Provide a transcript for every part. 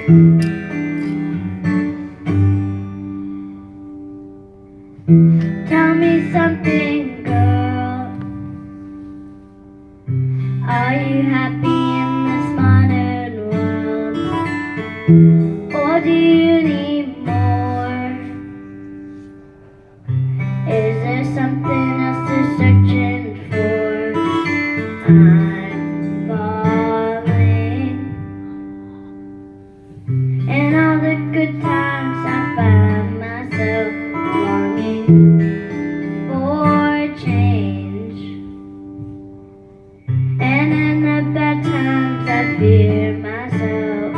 Tell me something, girl. Are you happy in this modern world? Or do you need more? Is there something else you're searching for? I'm falling. In all the good times I find myself longing for change, and in the bad times I fear myself.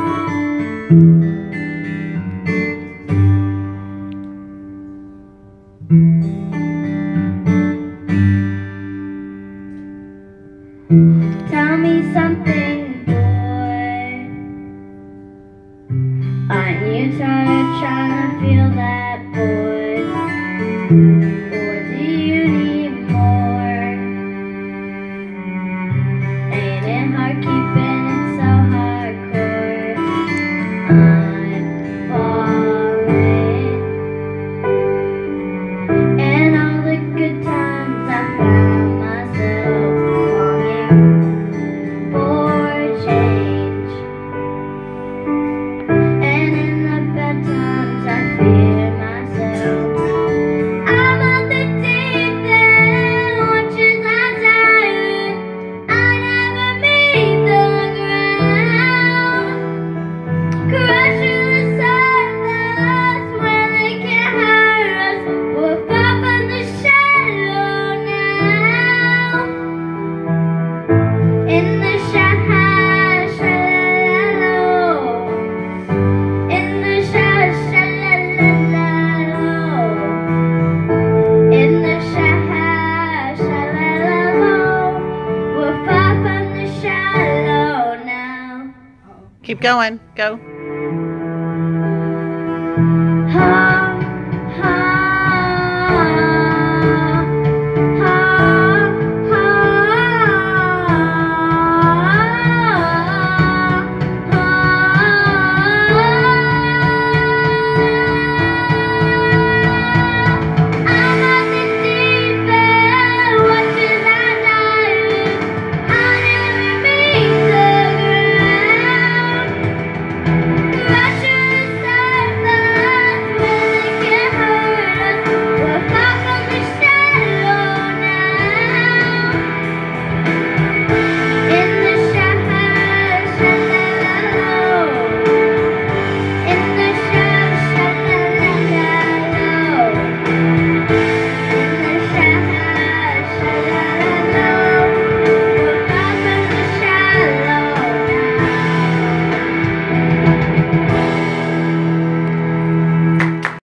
Tell me something, boy. Aren't you tired trying to feel that void? Or do you need more? Ain't it hard keeping it so hardcore? I'm falling. And all the good times I found myself longing for change, and in the bad times I fear myself. I'm on the deep end, watches I die. I never meet the ground, crushing the surface where they can't hurt us. We're far from the shallow now. In the shallow, in the shallow, in the shallow, we're far from the shallow now. Keep going. Go.